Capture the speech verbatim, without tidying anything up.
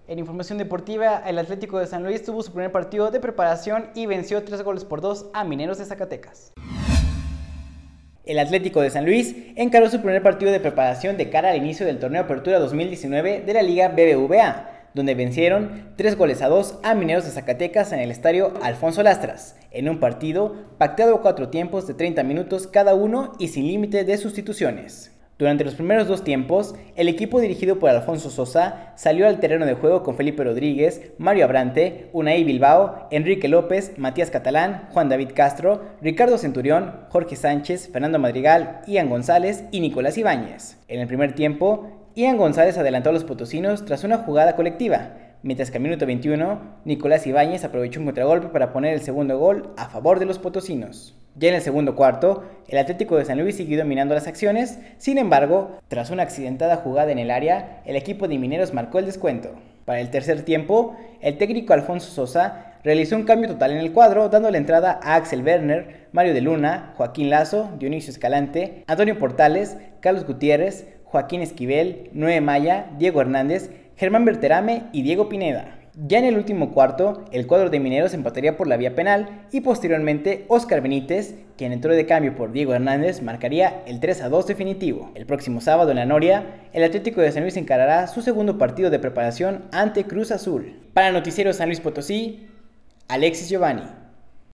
En información deportiva, el Atlético de San Luis tuvo su primer partido de preparación y venció tres goles por dos a Mineros de Zacatecas. El Atlético de San Luis encaró su primer partido de preparación de cara al inicio del torneo Apertura dos mil diecinueve de la Liga B B V A, donde vencieron tres goles a dos a Mineros de Zacatecas en el estadio Alfonso Lastras, en un partido pactado a cuatro tiempos de treinta minutos cada uno y sin límite de sustituciones. Durante los primeros dos tiempos, el equipo dirigido por Alfonso Sosa salió al terreno de juego con Felipe Rodríguez, Mario Abrante, Unai Bilbao, Enrique López, Matías Catalán, Juan David Castro, Ricardo Centurión, Jorge Sánchez, Fernando Madrigal, Ian González y Nicolás Ibáñez. En el primer tiempo, Ian González adelantó a los potosinos tras una jugada colectiva, mientras que al minuto veintiuno, Nicolás Ibáñez aprovechó un contragolpe para poner el segundo gol a favor de los potosinos. Ya en el segundo cuarto, el Atlético de San Luis siguió dominando las acciones, sin embargo, tras una accidentada jugada en el área, el equipo de Mineros marcó el descuento. Para el tercer tiempo, el técnico Alfonso Sosa realizó un cambio total en el cuadro, dando la entrada a Axel Werner, Mario de Luna, Joaquín Lazo, Dionisio Escalante, Antonio Portales, Carlos Gutiérrez, Joaquín Esquivel, Noé Maya, Diego Hernández, Germán Berterame y Diego Pineda. Ya en el último cuarto, el cuadro de Mineros empataría por la vía penal y posteriormente Óscar Benítez, quien entró de cambio por Diego Hernández, marcaría el tres a dos definitivo. El próximo sábado en la Noria, el Atlético de San Luis encarará su segundo partido de preparación ante Cruz Azul. Para Noticiero San Luis Potosí, Alexis Giovanni.